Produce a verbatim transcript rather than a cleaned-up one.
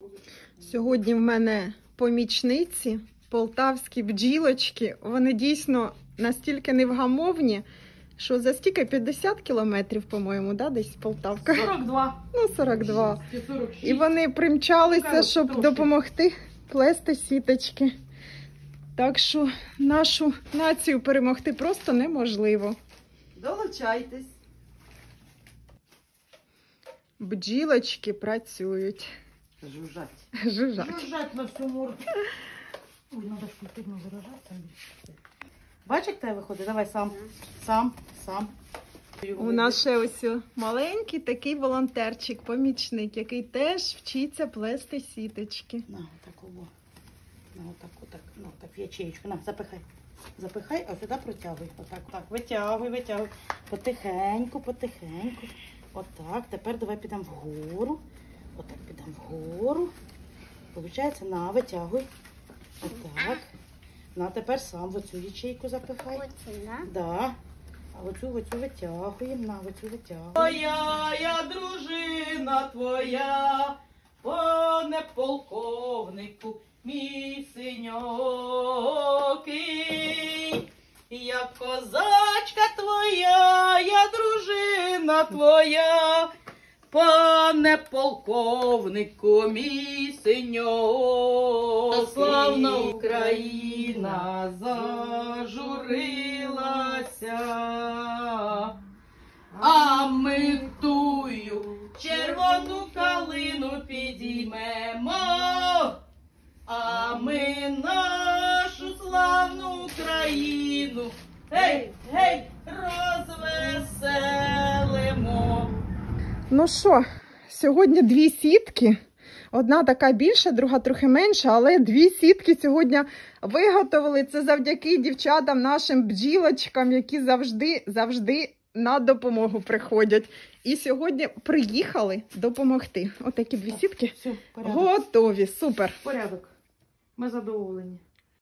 Сьогодні в мене помічниці, полтавські бджілочки. Вони дійсно настільки невгамовні, що за стільки п'ятдесят кілометрів, по-моєму, да, десь Полтавка? сорок два. Ну, сорок два. сорок шість. І вони примчалися, щоб трошки. допомогти плести сіточки. Так що нашу націю перемогти просто неможливо. Долучайтесь. Бджілочки працюють. Жужжать. Жужжать. Жужжать на всю морду. Ой, треба ж культурно виражатися. Бачиш, як тебе виходить? Давай сам. Сам, сам. У нас ще ось маленький такий волонтерчик, помічник, який теж вчиться плести сіточки. На, отак ово. На, отак, отак. На, так, в ячеєчку. На, запихай. Запихай, а сюди протягуй. Отак, так. Витягуй, витягуй. Потихеньку, потихеньку. Отак. Тепер давай підемо вгору. Отак підемо вгору. Получається, на, витягуй. Отак. На, тепер сам в оцю ячейку запихай. Оце, да? Да. А оцю, оцю витягуємо, на, оцю витягуємо. Твоя я дружина твоя, пане полковнику, мій синьокий. Я козачка твоя, я дружина твоя, пане полковнику, мій синьокий. Славна Україна зажурилася, а ми тую червону калину підіймемо, а ми нашу славну Україну, гей, гей, розвеселимо. Ну що, сьогодні дві сітки. Одна така більша, друга трохи менша, але дві сітки сьогодні виготовили. Це завдяки дівчатам, нашим бджілочкам, які завжди, завжди на допомогу приходять. І сьогодні приїхали допомогти. Отакі дві сітки Все, порядок. готові. Супер. Порядок. Ми задоволені.